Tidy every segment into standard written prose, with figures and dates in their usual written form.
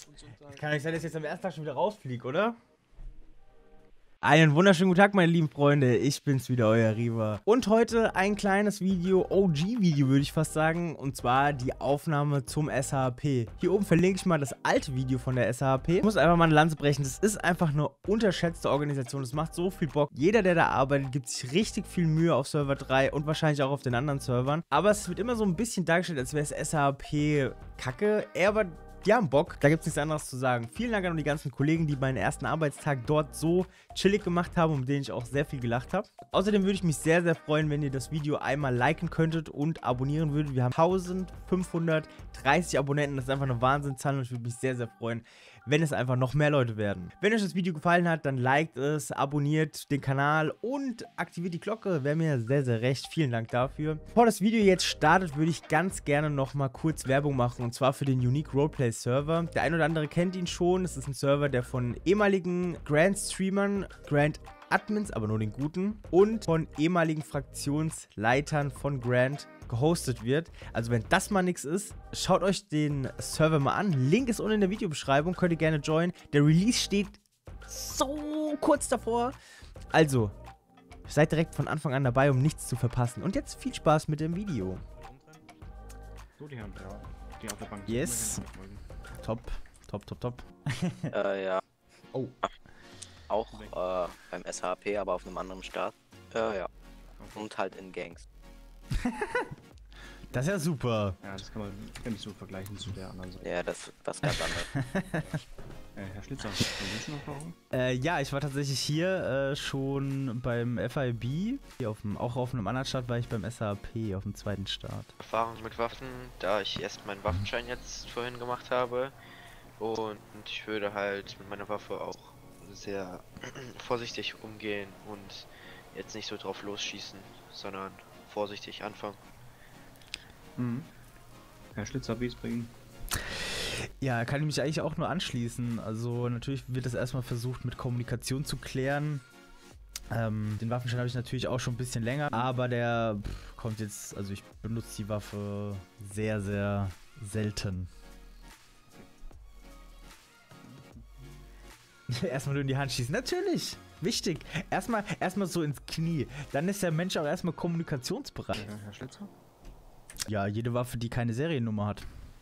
Kann nicht sein, dass ich jetzt am ersten Tag schon wieder rausfliege, oder? Einen wunderschönen guten Tag, meine lieben Freunde. Ich bin's wieder, euer Riva. Und heute ein kleines Video, OG-Video würde ich fast sagen. Und zwar die Aufnahme zum SHP. Hier oben verlinke ich mal das alte Video von der SHP. Ich muss einfach mal eine Lanze brechen. Das ist einfach eine unterschätzte Organisation. Das macht so viel Bock. Jeder, der da arbeitet, gibt sich richtig viel Mühe auf Server 3 und wahrscheinlich auch auf den anderen Servern. Aber es wird immer so ein bisschen dargestellt, als wäre es SHP kacke. Aber die haben Bock, da gibt es nichts anderes zu sagen. Vielen Dank an die ganzen Kollegen, die meinen ersten Arbeitstag dort so chillig gemacht haben und mit denen ich auch sehr viel gelacht habe. Außerdem würde ich mich sehr, sehr freuen, wenn ihr das Video einmal liken könntet und abonnieren würdet. Wir haben 1530 Abonnenten, das ist einfach eine Wahnsinnszahl und ich würde mich sehr, sehr freuen, wenn es einfach noch mehr Leute werden. Wenn euch das Video gefallen hat, dann liked es, abonniert den Kanal und aktiviert die Glocke. Wäre mir sehr, sehr recht. Vielen Dank dafür. Bevor das Video jetzt startet, würde ich ganz gerne noch mal kurz Werbung machen und zwar für den Unique Roleplay Server. Der ein oder andere kennt ihn schon. Es ist ein Server, der von ehemaligen Grand-Streamern, Grand-Admins, aber nur den guten, und von ehemaligen Fraktionsleitern von Grand gehostet wird. Also wenn das mal nichts ist, schaut euch den Server mal an. Link ist unten in der Videobeschreibung, könnt ihr gerne joinen. Der Release steht so kurz davor. Also, seid direkt von Anfang an dabei, um nichts zu verpassen. Und jetzt viel Spaß mit dem Video. So, die haben die auf der Bank. Yes. Top, top, top, top. Ja. Oh. Auch beim SHP, aber auf einem anderen Start. Ja. Und halt in Gangs. Das ist ja super. Ja, das kann man nicht so vergleichen zu der anderen Seite. Ja, das was ganz anderes. Herr Schlitzer, haben Sie schon Erfahrung? Ja, ich war tatsächlich hier schon beim FIB. Hier auch auf einem anderen Start war ich beim SHP auf dem zweiten Start. Erfahrung mit Waffen, da ich erst meinen Waffenschein jetzt vorhin gemacht habe. Und ich würde halt mit meiner Waffe auch sehr vorsichtig umgehen und jetzt nicht so drauf losschießen, sondern vorsichtig anfangen. Mhm. Herr Schlitzer, wie ist bei Ihnen? Ja, kann ich mich eigentlich auch nur anschließen. Also natürlich wird das erstmal versucht mit Kommunikation zu klären. Den Waffenschein habe ich natürlich auch schon ein bisschen länger, aber der kommt jetzt, also ich benutze die Waffe sehr, sehr selten. Erstmal nur in die Hand schießen, natürlich, wichtig. Erstmal so ins Knie, dann ist der Mensch auch erstmal kommunikationsbereit. Herr Schlitzer? Ja, jede Waffe, die keine Seriennummer hat.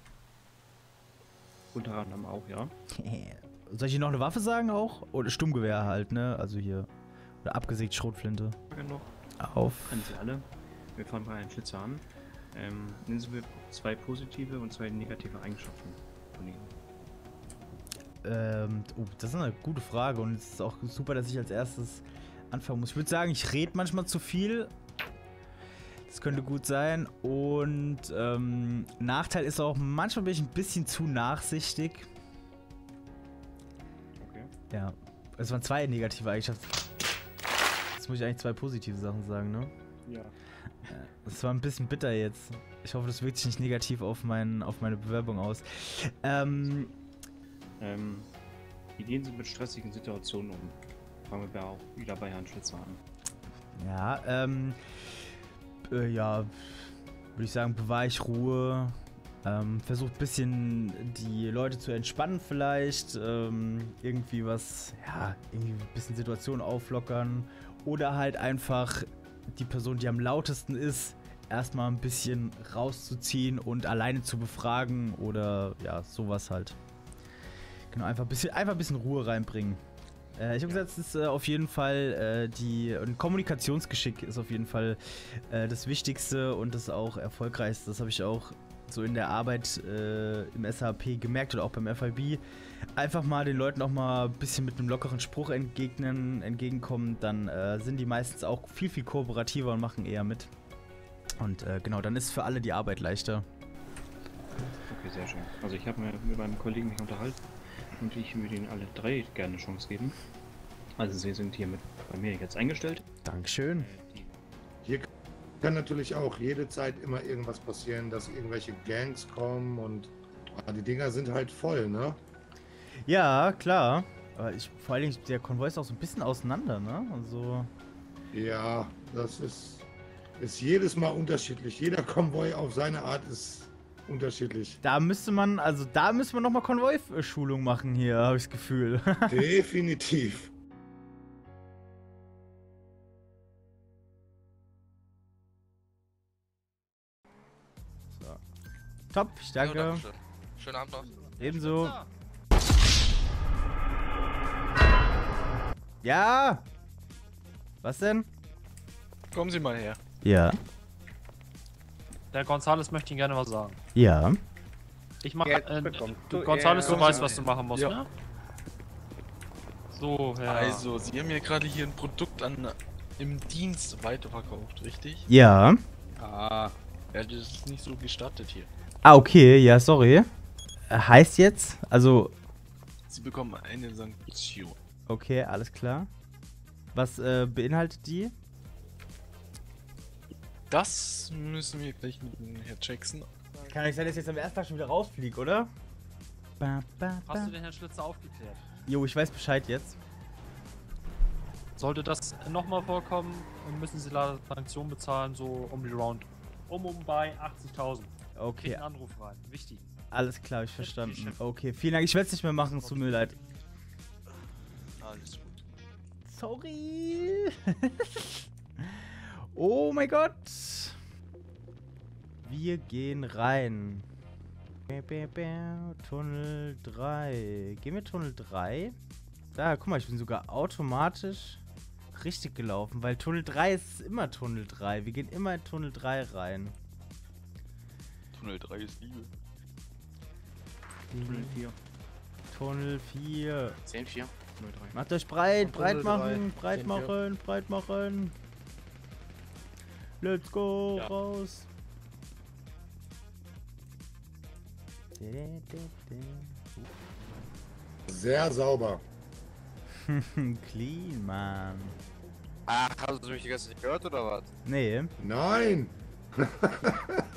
Unter anderem auch, ja. Soll ich hier noch eine Waffe sagen auch? Oder Sturmgewehr halt, ne? Also hier. Oder abgesägt Schrotflinte. Noch. Auf. Kennen Sie alle. Wir fangen bei Herrn Schlitzer an. Nennen Sie mir 2 positive und 2 negative Eigenschaften von Ihnen. Das ist eine gute Frage und es ist auch super, dass ich als erstes anfangen muss. Ich würde sagen, ich rede manchmal zu viel. Das könnte gut sein. Und Nachteil ist auch, manchmal bin ich ein bisschen zu nachsichtig. Okay. Ja, es waren 2 negative Eigenschaften. Jetzt muss ich eigentlich 2 positive Sachen sagen, ne? Ja. Das war ein bisschen bitter jetzt. Ich hoffe, das wirkt sich nicht negativ auf meine Bewerbung aus. Wie gehen Sie mit stressigen Situationen um? Fangen wir auch wieder bei Herrn Schlitzer an. Ja, ja, würde ich sagen, bewahre ich Ruhe. Versucht ein bisschen die Leute zu entspannen vielleicht. Irgendwie was, ja, irgendwie ein bisschen Situation auflockern. Oder halt einfach die Person, die am lautesten ist, erstmal ein bisschen rauszuziehen und alleine zu befragen. Oder ja, sowas halt. Genau, einfach ein bisschen Ruhe reinbringen. Ich habe gesagt, es ist auf jeden Fall ein Kommunikationsgeschick ist auf jeden Fall das Wichtigste und das auch erfolgreichste. Das habe ich auch so in der Arbeit im SHP gemerkt oder auch beim FIB. Einfach mal den Leuten auch mal ein bisschen mit einem lockeren Spruch entgegenkommen, dann sind die meistens auch viel, viel kooperativer und machen eher mit. Und genau, dann ist für alle die Arbeit leichter. Okay, sehr schön. Also ich habe mit meinem Kollegen mich unterhalten. Und ich würde Ihnen alle 3 gerne eine Chance geben. Also Sie sind hier bei mir jetzt eingestellt. Dankeschön. Hier kann natürlich auch jede Zeit immer irgendwas passieren, dass irgendwelche Gangs kommen und die Dinger sind halt voll, ne? Ja, klar. Aber vor allen Dingen, der Konvoi ist auch so ein bisschen auseinander, ne? Also. Ja, das ist jedes Mal unterschiedlich. Jeder Konvoi auf seine Art ist unterschiedlich. Da müsste man, also da müsste man nochmal Konvoi-Schulung machen hier, habe ich das Gefühl. Definitiv. Top, ich danke. Ja, dankeschön. Schönen Abend noch. Ebenso. Ja! Was denn? Kommen Sie mal her. Ja. Der Gonzales möchte Ihnen gerne was sagen. Ja. Ich mache. Du, Gonzales, du komm weißt, mal was du machen musst, Ja. ne? So, Herr. Also, Sie haben mir gerade hier ein Produkt im Dienst weiterverkauft, richtig? Ja. Ah. Ja, das ist nicht so gestattet hier. Ah, okay, ja, sorry. Heißt jetzt, also, Sie bekommen eine Sanktion. okay, alles klar. Was beinhaltet die? Das müssen wir gleich mit dem Herrn Jackson. Kann nicht sein, dass ich jetzt am ersten Tag schon wieder rausfliege, oder? Hast du den Herrn Schlitzer aufgeklärt? Jo, ich weiß Bescheid jetzt. Sollte das nochmal vorkommen, müssen Sie leider Sanktionen bezahlen, so um die Round. Bei 80.000. Okay, Krieg einen Anruf rein. Wichtig. alles klar, hab ich verstanden. Okay, vielen Dank. Ich werde es nicht mehr machen, es tut mir leid. Alles gut. Sorry. Oh mein Gott. Wir gehen rein. Tunnel 3. Gehen wir Tunnel 3? Da, guck mal, ich bin sogar automatisch richtig gelaufen, weil Tunnel 3 ist immer Tunnel 3. Wir gehen immer in Tunnel 3 rein. Tunnel 3 ist Liebe. Tunnel 4. Tunnel 4. 10-4. Tunnel 3. Macht euch breit, breit Tunnel machen, 3, breit 10-4. machen, breit machen. Let's go, Ja. raus. Sehr sauber. Clean, Mann. Ach, hast du mich die ganze Zeit gehört oder was? Nee. Nein!